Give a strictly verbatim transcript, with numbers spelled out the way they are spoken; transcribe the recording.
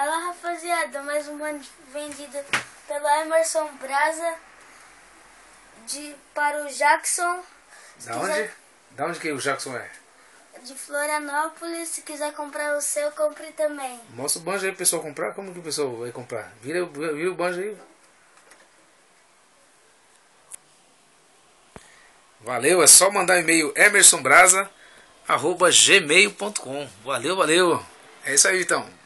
Olha lá, rapaziada, mais um banjo vendido pelo Emerson Brasa de, para o Jackson. Da onde? Quiser, da onde que o Jackson é? De Florianópolis. Se quiser comprar o seu, compre também. Mostra o banjo aí pro pessoal comprar. Como que o pessoal vai comprar? Vira, vira o banjo aí. Valeu, é só mandar e-mail emersonbrasa arroba gmail ponto com. Valeu, valeu. É isso aí, então.